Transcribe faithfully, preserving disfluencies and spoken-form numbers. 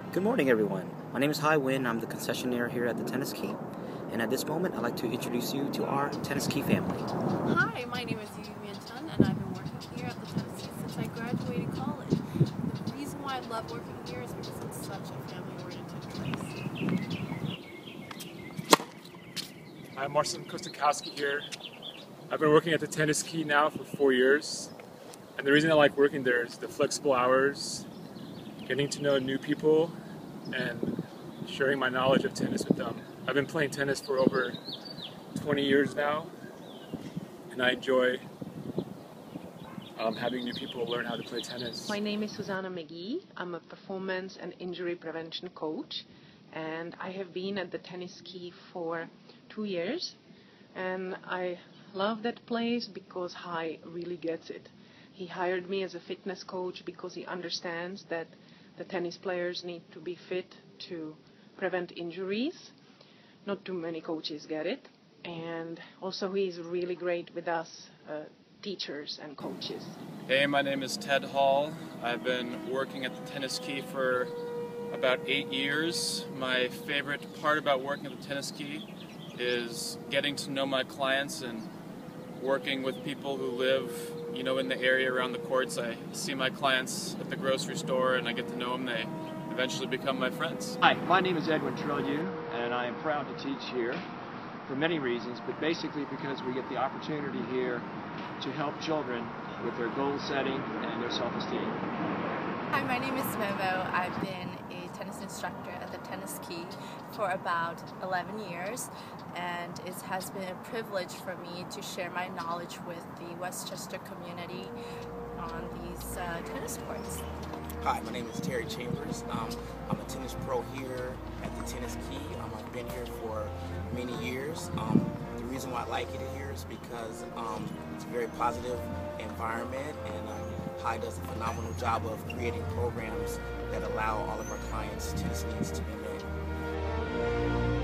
Good morning, everyone. My name is Hai Win. I'm the concessionaire here at the Tennis Key. And at this moment, I'd like to introduce you to our Tennis Key family. Hi, my name is Yu Chun, and I've been working here at the Tennis Key since I graduated college. The reason why I love working here is because it's such a family-oriented place. I'm Marcin Kostakowski here. I've been working at the Tennis Key now for four years. And the reason I like working there is the flexible hours, getting to know new people, and sharing my knowledge of tennis with them. I've been playing tennis for over twenty years now, and I enjoy um, having new people learn how to play tennis. My name is Susanna McGee. I'm a performance and injury prevention coach, and I have been at the Tennis Key for two years. And I love that place because Hai really gets it. He hired me as a fitness coach because he understands that the tennis players need to be fit to prevent injuries. Not too many coaches get it. And also he's really great with us uh, teachers and coaches. Hey, my name is Ted Hall. I've been working at the Tennis Key for about eight years. My favorite part about working at the Tennis Key is getting to know my clients and working with people who live, you know, in the area around the courts. I see my clients at the grocery store and I get to know them. They eventually become my friends. Hi, my name is Edwin Trillieu, and I am proud to teach here for many reasons, but basically because we get the opportunity here to help children with their goal setting and their self-esteem. Hi, my name is Momo. I've been a tennis instructor at the Tennis Key for about eleven years, and it has been a privilege for me to share my knowledge with the Westchester community on these uh, tennis courts. Hi, my name is Terry Chambers. Um, I'm a tennis pro here at the Tennis Key. Um, I've been here for many years. Um, the reason why I like it here is because um, it's a very positive environment, and um, Hai does a phenomenal job of creating programs that allow all of our clients' tennis needs to be met.